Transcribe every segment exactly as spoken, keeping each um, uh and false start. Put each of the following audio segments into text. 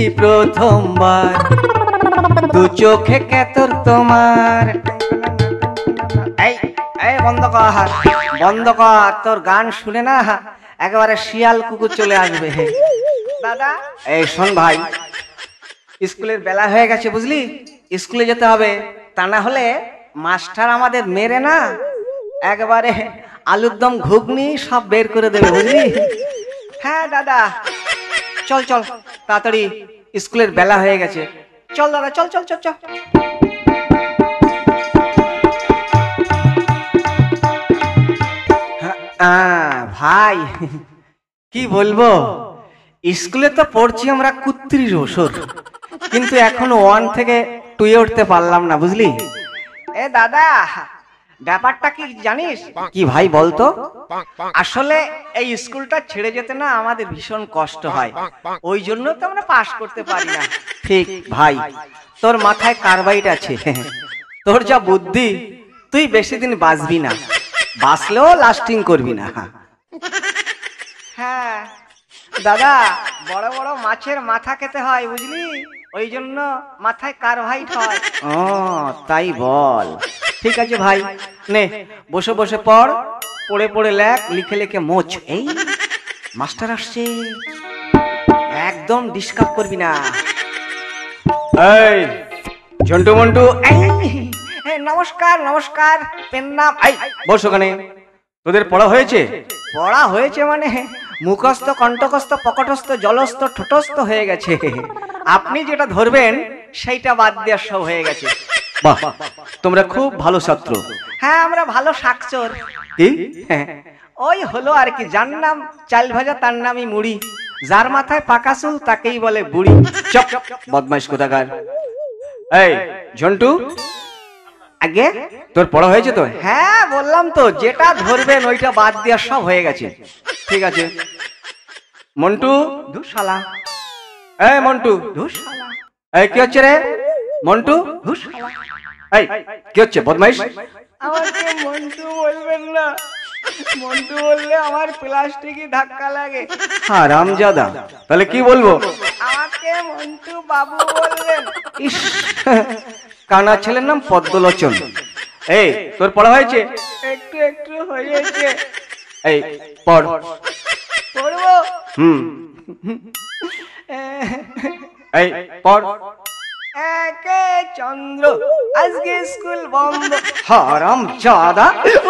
দেখেছি প্রথমবার, দু চোখে কেতর তোমার। এই এই বন্ধ কর, বন্ধ কর, তোর গান শুনে না একেবারে শিয়াল কুকুর চলে আসবে। দাদা এই শোন ভাই, স্কুলের বেলা হয়ে গেছে বুঝলি, স্কুলে যেতে হবে, তা না হলে মাস্টার আমাদের মেরে না একবারে আলুর দম ঘুগনি সব বের করে দেবে বুঝলি। হ্যাঁ দাদা চল চল তাড়াতাড়ি, স্কুলের বেলা হয়ে গেছে, চল দাদা চল চল চল চল। ভাই কি বলবো, স্কুলে তো পড়ছি আমরা কুত্রিশ বছর, কিন্তু এখনো ওয়ান থেকে টুয়ে উঠতে পারলাম না বুঝলি। এ দাদা ব্যাপারটা কি জানিস? কি ভাই বলতো? আসলে এই স্কুলটা ছেড়ে যেতে না আমাদের ভীষণ কষ্ট হয়, ওই জন্য তো আমরা পাস করতে পারি না। ঠিক ভাই, তোর মাথায় কার্বাইড আছে, তোর যা বুদ্ধি তুই বেশি দিন বাঁচবি না, বাঁচলেও লাস্টিং করবি না। হ্যাঁ দাদা, বড় বড় মাছের মাথা খেতে হয় বুঝলি, ওই জন্য মাথায় কার্বাইড হয়। ও তাই বল, ঠিক আছে ভাই, নে বসে বসে পড়, পড়ে পড়ে লেখ, লিখে লিখে মোচ। এই মাস্টার আসছে, একদম ডিস্টার্ব করবি না। এই ঝন্টু মন্টু, নমস্কার নমস্কার, পেন নাম। এই বস ওখানে। তোদের পড়া হয়েছে? পড়া হয়েছে মানে মুখস্থ কণ্ঠস্থ পকটস্থ জলস্থ ঠোঁটস্থ হয়ে গেছে, আপনি যেটা ধরবেন সেইটা বাদ দেওয়ার সব হয়ে গেছে। বাহ, তোমরা খুব ভালো ছাত্র। হ্যাঁ আমরা ভালো শাকচোর। কি? ওই হলো আর কি, যার নাম চাল ভাজা তার নামই মুড়ি, যার মাথায় পাকা চুল তাকেই বলে বুড়ি। চপ বদমাইশ কোথাকার। এই ঝন্টু, আগে তোর পড়া হয়েছে তো? হ্যাঁ বললাম তো, যেটা ধরবেন ওইটা বাদ দেওয়ার সব হয়ে গেছে। ঠিক আছে। মন্টু, ধুসালা। এই মন্টু, ধুসালা। এই কি হচ্ছে রে মন্টু? ধুসালা। এই কি হচ্ছে বদমাইশ? আমাকে মন্টু বলবেন না, মন্টু বললে আমার প্লাস্টিকই ধাক্কা লাগে। হারামজাদা, তাহলে কি বলবো? আমাকে মন্টু বাবু বলবেন। ইস, কানা ছেলের নাম পদ্মলোচন। এই তোর পড়া হয়েছে? একটু একটু হয়েছে। এই পড়। পড়বো? হুম। এই পড়। একে চন্দ্র, আজকে স্কুল বন্ধ। হারামজাদা,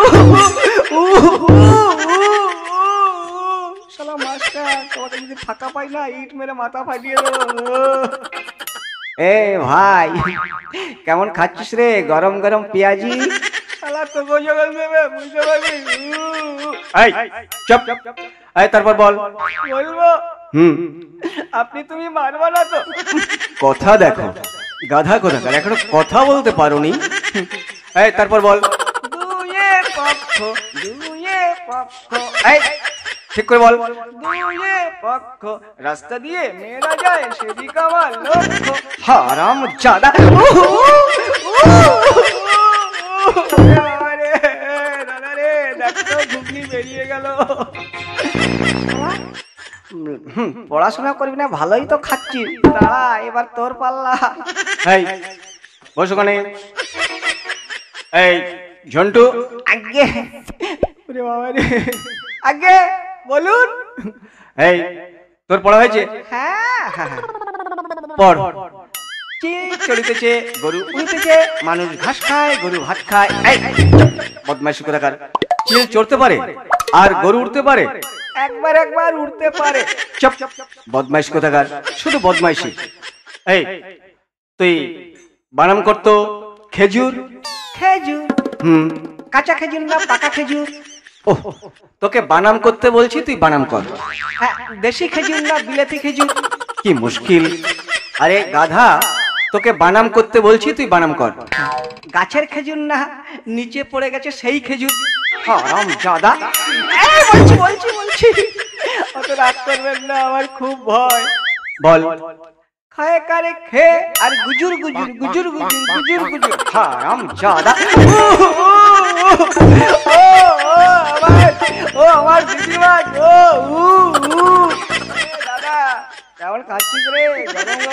শালা মাস্টার তোমাকে যদি ফাঁকা পাই না ইট মেরে মাথা ফাটিয়ে দেবো। এ ভাই কেমন খাচ্ছিস রে গরম গরম পেঁয়াজি? শালা তো গোজগল দেবে বুঝতে পারবি। এই চুপ, এই তারপর বল। বলবো? হুম। আপনি তুমি মারবা না তো? কথা দেখো গাধা কোথাকার, এখনো কথা বলতে পারোনি। এই তারপর বল। দুয়ে পক্ষ, দুয়ে পক্ষ। এই ঠিক করে বল। দুয়ে পক্ষ, রাস্তা দিয়ে মেলা যায় সেদিক আমার লক্ষ্য। হারামজাদা, দাদা রে দেখো ঘুগনি বেরিয়ে গেল। পড়াশোনা করবি না, ভালোই তো খাচ্ছিস, দাঁড়া এবার তোর পাল্লা। এই বস ওখানে। এই ঝন্টু, আগে আগে বলুন। এই তোর পড়া হয়েছে? হ্যাঁ পড়। চিল চড়িতেছে, গরু উড়িতেছে, মানুষ ঘাস খায়, গরু ভাত খায়। এই বদমাইশি কোথাকার, চিল চড়তে পারে আর গরু উঠতে পারে? একবার একবার উঠতে পারে। চুপ বদমাইশ কোথাকার, শুধু বদমাইশি। এই তুই বানাম করতো খেজুর। খেজুর? হুম। কাঁচা খেজুর না পাকা খেজুর? ও তোকে বানাম করতে বলছি, তুই বানাম কর। হ্যাঁ, দেশি খেজুর না বিলাতি খেজুর? কি মুশকিল, আরে গাধা তোকে বানাম করতে বলছি, তুই বানাম কর। গাছের খেজুর না নিচে পড়ে গেছে সেই খেজুর। হারামজাদা, বলছি বলছি বলছি অত রাগ করবেন না, আমার খুব ভয়। বল। খায় কারে খে আর গুজুর গুজুর গুজুর গুজুর গুজুর গুজুর। হারামজাদা, ও আমার ও আমার দিদিমা, ও দাদা কেমন খাচ্ছিস রে গরম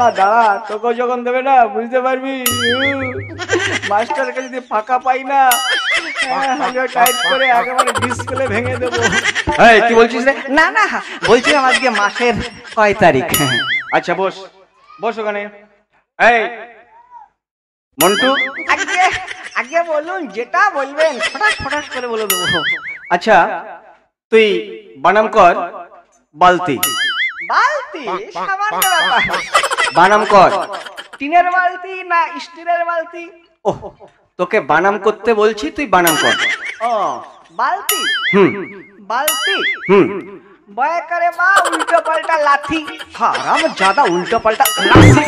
দাঁড়া, তোকেও যখন দেবে না বুঝতে পারবি। মাস্টারকে যদি ফাঁকা পাই না, টাইট করে একেবারে ডিসপ্লে ভেঙে দেবো। এই কি বলছিস রে? না না, বলছিলাম আজকে মাসের কয় তারিখ। আচ্ছা বস, বস ওখানে। এই মন্টু, আগে আগে বলুন, যেটা বলবেন ফটাস ফটাস করে বলে দেবো। আচ্ছা তুই বানাম কর বালতি। বালতি সামান্য ব্যাপার। বানাম কর টিনের বালতি না স্টিলের বালতি? ও, তোকে বানাম করতে বলছি, তুই বানাম কর। ও বালতি। হুম বালতি। হুম বয় করে বা উল্টো পাল্টা লাথি। হারাম জাদা, উল্টো পাল্টা লাথি।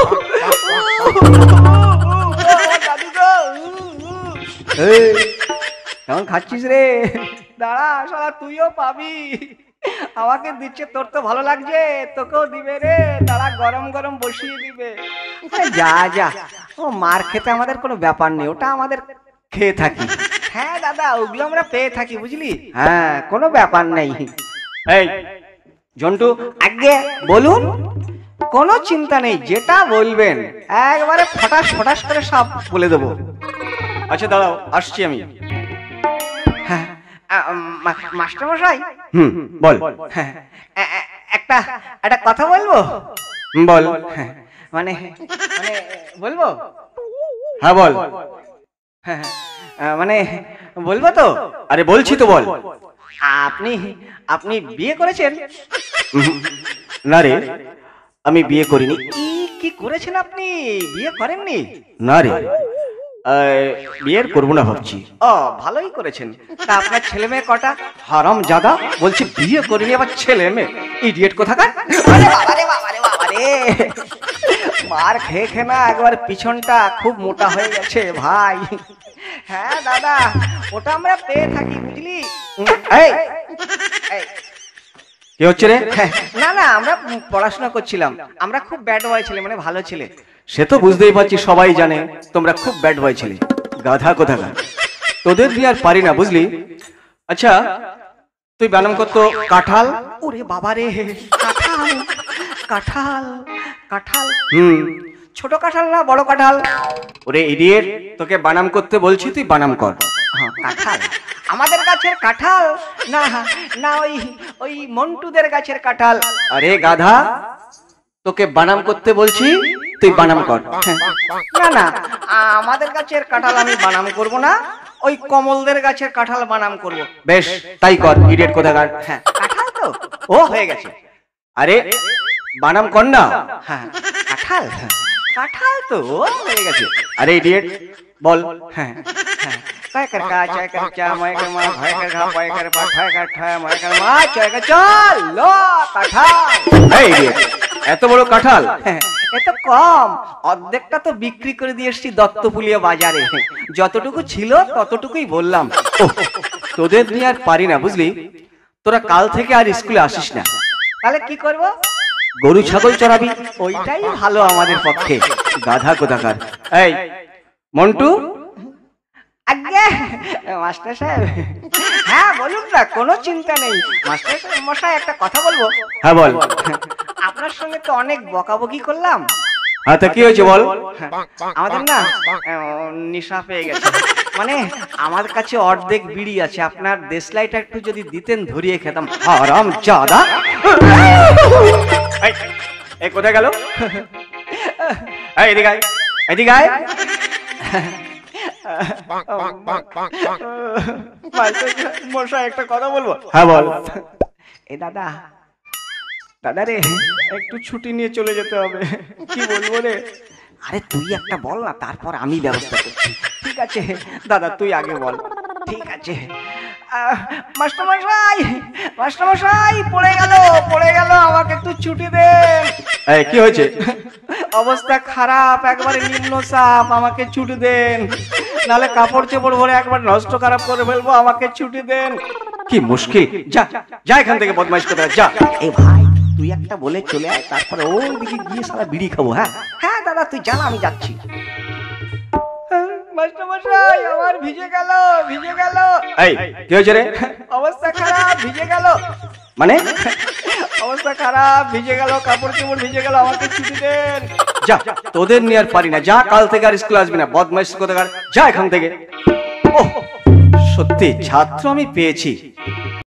কেমন খাচ্ছিস রে? দাঁড়া শালা, তুইও পাবি। আমাকে দিচ্ছে, তোর তো ভালো লাগছে, তোকেও দিবে রে। দাঁড়া, গরম গরম বসিয়ে দিবে। যা যা, ও মার খেতে আমাদের কোনো ব্যাপার নেই, ওটা আমাদের খেয়ে থাকি। হ্যাঁ দাদা, ওগুলো আমরা পেয়ে থাকি, বুঝলি? হ্যাঁ, কোনো ব্যাপার নেই। এই জন্টু, আগে বলুন। কোনো চিন্তা নেই, যেটা বলবেন একবারে ফটাস ফটাস করে সব বলে দেবো। আচ্ছা দাঁড়াও, আসছি আমি। হ্যাঁ মাস্টার মশাই। হুম বল। হ্যাঁ একটা একটা কথা বলবো। বল। মানে মানে বলবো? হ্যাঁ বল। হ্যাঁ মানে বলবো তো? আরে বলছি তো, বল। আপনি আপনি বিয়ে করেছেন? না রে, আমি বিয়ে করিনি। কি করেছেন আপনি? বিয়ে করেননি? না রে, বিয়ের করবো না ভাবছি। ও ভালোই করেছেন। তা আপনার ছেলে মেয়ে কটা? হারাম জাদা, বলছি বিয়ে করিনি, আবার ছেলে মেয়ে। ইডিয়েট কোথাকার। আরে বাবারে বাবারে বাবারে, মার খেয়ে খেয়ে না একবার পিছনটা খুব মোটা হয়ে গেছে ভাই। হ্যাঁ দাদা, ওটা আমরা পেয়ে থাকি, বুঝলি? এই কি হচ্ছে রে? না না, আমরা পড়াশোনা করছিলাম। আমরা খুব ব্যাড বয় ছেলে, মানে ভালো ছেলে। সে তো বুঝতেই পারছি, সবাই জানে তোমরা খুব ব্যাড বয় ছেলে। গাধা কোথাকার, তোদের দিয়ে আর পারি না, বুঝলি? আচ্ছা তুই বানাম কর তো কাঁঠাল। ওরে বাবা রে, কাঁঠাল কাঁঠাল কাঁঠাল। হুম ছোট কাঁঠাল না বড় কাঁঠাল? ওরে ইডিয়েট, তোকে বানাম করতে বলছি, তুই বানাম কর। হ্যাঁ কাঁঠাল, আমাদের গাছের কাঁঠাল না, না ওই ওই মন্টুদের গাছের কাঁঠাল। আরে গাধা, তোকে বানাম করতে বলছি, তুই বানাম কর। না না, আমাদের গাছের কাঁঠাল আমি বানাম করব না, ওই কমলদের গাছের কাঁঠাল বানাম করব। বেশ তাই কর, ইডিয়েট কোথাকার। হ্যাঁ কাঁঠাল তো ও হয়ে গেছে। আরে বানাম কর না। হ্যাঁ কাঁঠাল, কাঁঠাল তো ও হয়ে গেছে। আরে ইডিয়েট বল। হ্যাঁ হ্যাঁ, काय कर का चाय कर चा मैं कर मा भाई कर खा पाए कर पा ठाय कर ठाय मैं कर मा चाय कर चल लो কাঁঠাল। এই ইডিয়েট, এত বড় কাঁঠাল? এত কম, অর্ধেকটা তো বিক্রি করে দিয়ে এসেছি দত্তপুলিয়া বাজারে। যতটুকু ছিল ততটুকুই বললাম। তোদের নিয়ে আর পারি না, বুঝলি? তোরা কাল থেকে আর স্কুলে আসিস না। তাহলে কি করব? গরু ছাগল চড়াবি, ওইটাই ভালো আমাদের পক্ষে। গাধা কোথাকার। এই মন্টু। আগে মাস্টার সাহেব। হ্যাঁ বলুন না, কোনো চিন্তা নেই। মাস্টার সাহেব মশাই, একটা কথা বলবো। হ্যাঁ বল। আপনার সঙ্গে তো অনেক বকাবকি করলাম। হ্যাঁ তা কি হয়েছে বল। আমাদের না নেশা পেয়ে গেছে, মানে আমার কাছে অর্ধেক বিড়ি আছে, আপনার দেশলাইটা একটু যদি দিতেন ধরিয়ে খেতাম। হারাম জাদা। এই কোথায় গেল? এদিকে আয়, এদিকে আয়। মশাই একটা কথা বলবো। হ্যাঁ বল। এ দাদা, দাদা রে, একটু ছুটি নিয়ে চলে যেতে হবে। কি বলবো রে? আরে তুই একটা বল না, তারপর আমি ব্যবস্থা করছি। ঠিক আছে দাদা, তুই আগে বল। ঠিক আছে। মাস্টারমশাই, মাস্টারমশাই পড়ে গেল, পড়ে গেল, আমাকে একটু ছুটি দেন। এই কি হয়েছে? অবস্থা খারাপ, একবারে নিম্ন চাপ, আমাকে ছুটি দেন, নালে কাপড় চোপড় ভরে একবার নষ্ট খারাপ করে ফেলবো, আমাকে ছুটি দেন। কি মুশকিল, যা যা এখান থেকে, বদমাইশ করে যা। এই ভাই তুই একটা বলে চলে আয়, তারপরে ওই দিকে গিয়ে সারা বিড়ি খাবো। হ্যাঁ হ্যাঁ দাদা তুই জানা, আমি যাচ্ছি। মাস্টারমশাই আমার ভিজে গেল, ভিজে গেল। এই কি হয়েছে রে? অবস্থা খারাপ, ভিজে গেল। মানে অবস্থা খারাপ, ভিজে গেল, কাপড় চোপড় ভিজে গেল, আমাকে ছুটি দেন। যা, তোদের নিয়ে আর পারি না, যা, কাল থেকে আর স্কুলে আসবি না, বদমাইশ কোথাকার, যা এখান থেকে। ওহ, সত্যি ছাত্র আমি পেয়েছি।